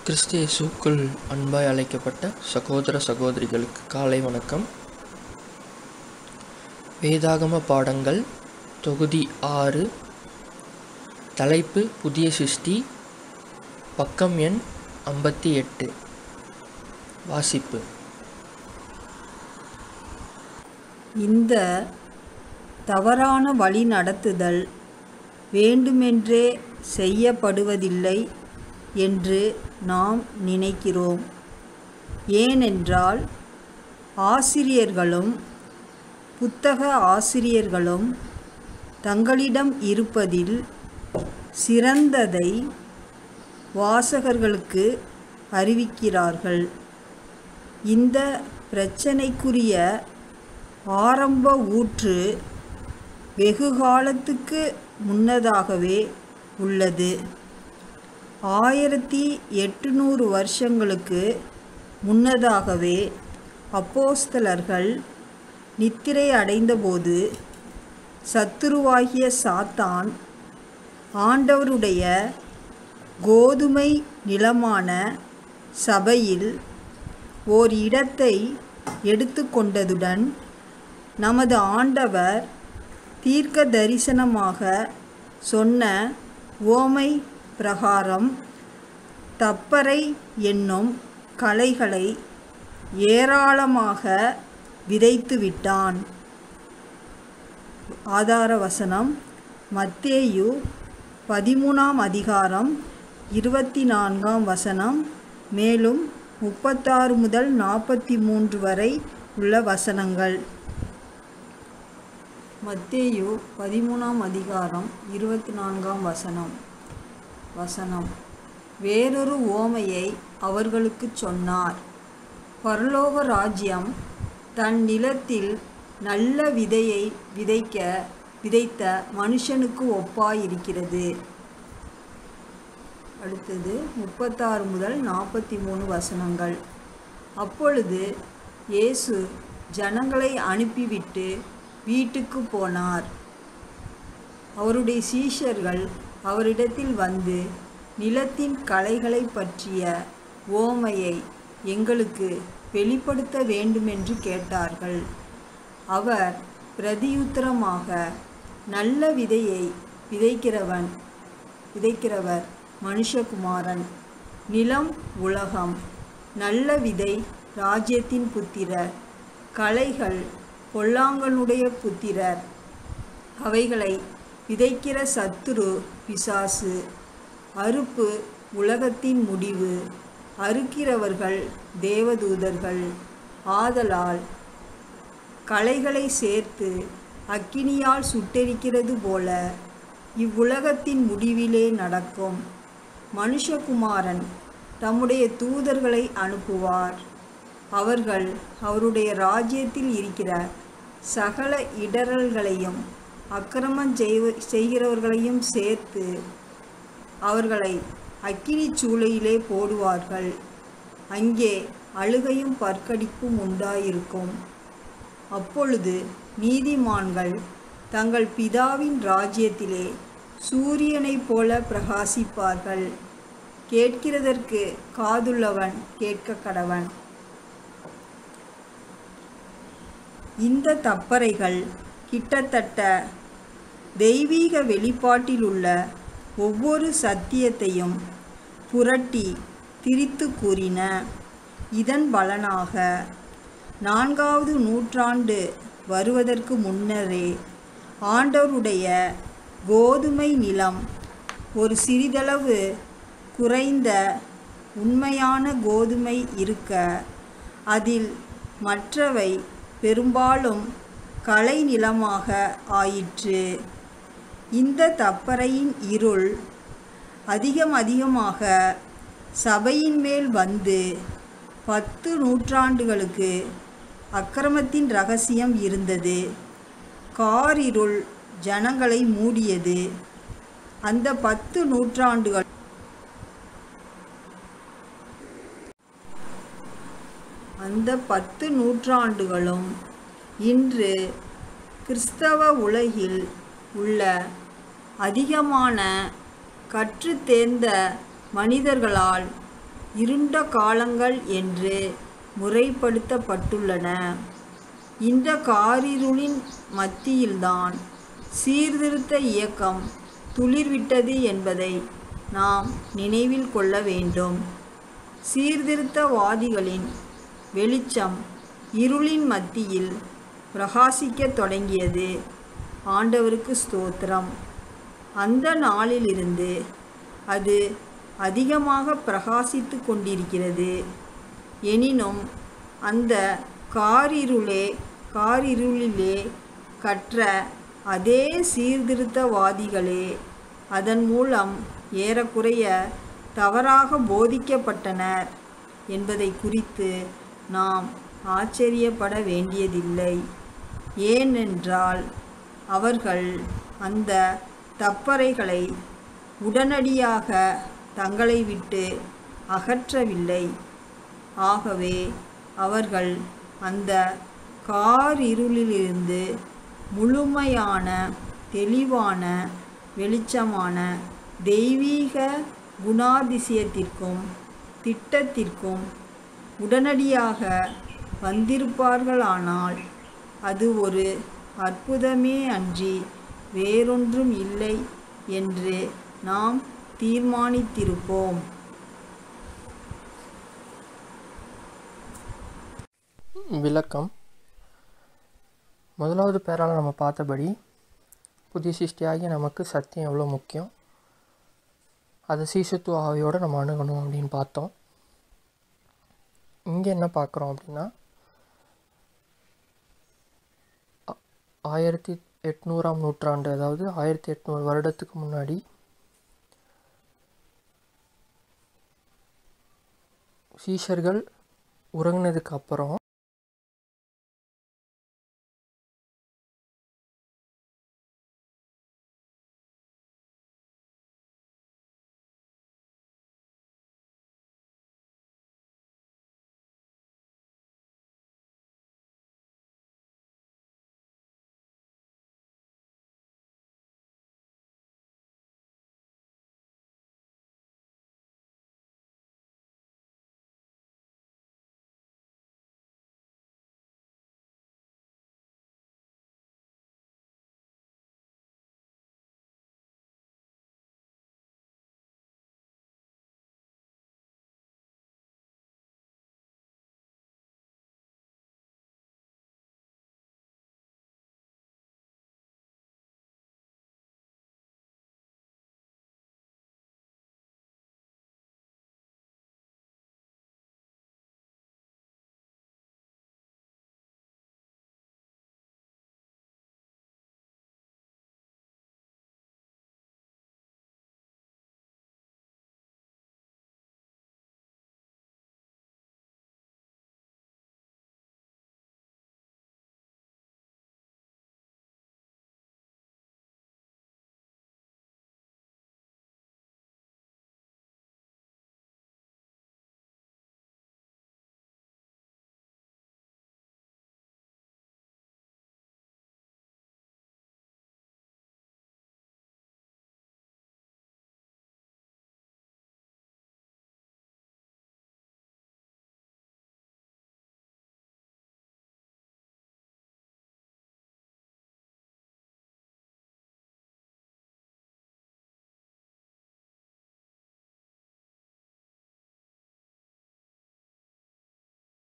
கிறிஸ்து இயேசுவுக்குள் அன்பாய் அழைக்கப்பட்ட சகோதர சகோதரிகளுக்கு காலை வணக்கம். வேதாகம பாடங்கள் தொகுதி 6, தலைப்பு புதிய சிருஷ்டி, பக்கம் எண் 58. வாசிப்பு. இந்த தவறான வழி நடத்துதல் வேண்டுமென்றே செய்யப்படுவதில்லை என்று நாம் நினைக்கிறோம். ஏனென்றால் ஆசிரியர்களும் புத்தக ஆசிரியர்களும் தங்களிடம் இருப்பதில் சிறந்ததை வாசகர்களுக்கு அறிவிக்கிறார்கள். இந்த பிரச்சனைக்குரிய ஆரம்ப ஊற்று வெகுகாலத்துக்கு முன்னதாகவே உள்ளது. 1800 வருஷங்களுக்கு முன்னதாகவே அப்போஸ்தலர்கள் நித்திரை அடைந்தபோது சத்துருவாகிய சாத்தான் ஆண்டவருடைய கோதுமை நிலமான சபையில் ஓர் இடத்தை எடுத்து கொண்டதுடன் நமது ஆண்டவர் தீர்க்க தரிசனமாக சொன்ன உவமை பிரகாரம் தப்பறை என்னும் களைகளை ஏராளமாக விதைத்து விட்டான். ஆதார வசனம் மத்தேயு 13ஆம் அதிகாரம் 24ஆம் வசனம், மேலும் 36 முதல் 43 வரை உள்ள வசனங்கள். மத்தேயு 13ஆம் அதிகாரம் 24ஆம் வசனம். வேறொரு உவமையை அவர்களுக்கு சொன்னார். பரலோக ராஜ்யம் தன் நிலத்தில் நல்ல விதையை விதைத்த மனுஷனுக்கு ஒப்பாயிருக்கிறது. அடுத்தது 36 முதல் 43 வசனங்கள். அப்பொழுது இயேசு ஜனங்களை அனுப்பிவிட்டு வீட்டுக்கு போனார். அவருடைய சீஷர்கள் அவரிடத்தில் வந்து, நிலத்தின் களைகளை பற்றிய உவமையை எங்களுக்கு வெளிப்படுத்த வேண்டுமென்று கேட்டார்கள். அவர் பிரதியுத்தரமாக, நல்ல விதையை விதைக்கிறவர் மனுஷகுமாரன், நிலம் உலகம், நல்ல விதை ராஜ்யத்தின் புத்திரர், களைகள் பொல்லாங்கனுடைய புத்திரர், அவைகளை விதைக்கிற சத்துரு பிசாசு, அறுப்பு உலகத்தின் முடிவு, அறுக்கிறவர்கள் தேவதூதர்கள். ஆதலால் களைகளை சேர்த்து அக்கினியால் சுட்டெரிக்கிறது போல இவ்வுலகத்தின் முடிவிலே நடக்கும். மனுஷகுமாரன் தம்முடைய தூதர்களை அனுப்புவார். அவர்கள் அவருடைய ராஜ்யத்தில் இருக்கிற சகல இடறல்களையும் அக்கிரமம் செய்கிறவர்களையும் சேர்த்து அவர்களை அக்கினி சூளையிலே போடுவார்கள். அங்கே அழுகையும் பற்கடிப்பும் உண்டாயிருக்கும். அப்பொழுது நீதிமான்கள் தங்கள் பிதாவின் ராஜ்யத்திலே சூரியனைப் போல பிரகாசிப்பார்கள். கேட்கிறதற்கு காதுள்ளவன் கேட்க கடவன். இந்த தப்பறைகள் கிட்டத்தட்ட தெய்வீக வெளிப்பாட்டிலுள்ள ஒவ்வொரு சத்தியத்தையும் புரட்டி திரித்து கூறின. இதன் பலனாக 4வது நூற்றாண்டு வருவதற்கு முன்னரே ஆண்டவருடைய கோதுமை நிலம் ஒரு சிறிதளவு குறைந்த உண்மையான கோதுமை இருக்க, அதில் மற்றவை பெரும்பாலும் களை நிலமாக ஆயிற்று. இந்த தப்பறையின் இருள் அதிகமாக சபையின் மேல் வந்து 10 நூற்றாண்டுகளுக்கு அக்கிரமத்தின் இரகசியம் இருந்தது. காரிருள் ஜனங்களை மூடியது. அந்த 10 நூற்றாண்டுகள் அந்த 10 நூற்றாண்டுகளும் இன்று கிறிஸ்தவ உலகில் உள்ள அதிகமான கற்றுத் தேர்ந்த மனிதர்களால் இருண்ட காலங்கள் என்று முறைப்படுத்தப்பட்டுள்ளன. இந்த காரிருளின் மத்தியில்தான் சீர்திருத்த இயக்கம் துளிர்விட்டது என்பதை நாம் நினைவில் கொள்ள வேண்டும். சீர்திருத்தவாதிகளின் வெளிச்சம் இருளின் மத்தியில் பிரகாசிக்கத் தொடங்கியது. ஆண்டவருக்கு ஸ்தோத்திரம். அந்த நாளிலிருந்து அது அதிகமாக பிரகாசித்து கொண்டிருக்கிறது. எனினும் அந்த காரிருளிலே கற்ற அதே சீர்திருத்தவாதிகளே அதன் மூலம் ஏறக்குறைய தவறாக போதிக்கப்பட்டனர் என்பதை குறித்து நாம் ஆச்சரியப்பட வேண்டியதில்லை. ஏனென்றால் அவர்கள் அந்த தப்பறைகளை உடனடியாக தங்களை விட்டு அகற்றவில்லை. ஆகவே அவர்கள் அந்த காரிருளிலிருந்து முழுமையான தெளிவான வெளிச்சமான தெய்வீக குணாதிசயத்திற்கும் திட்டத்திற்கும் உடனடியாக வந்திருப்பார்களானால் அது ஒரு அற்புதமே அன்றி வேறொன்றும் இல்லை என்று நாம் தீர்மானித்திருப்போம். விளக்கம். முதலாவது பேரால் நம்ம பார்த்தபடி புதிய சிருஷ்டியாகிய நமக்கு சத்தியம் எவ்வளோ முக்கியம், அதை சீசத்துவ ஆவியோடு நம்ம அணுகணும் அப்படின்னு பார்த்தோம். இங்கே என்ன பார்க்குறோம் அப்படின்னா 1800ஆம் நூற்றாண்டு, அதாவது 1800 வருடத்துக்கு முன்னாடி சீஷர்கள் உறங்கினதுக்கு அப்புறம்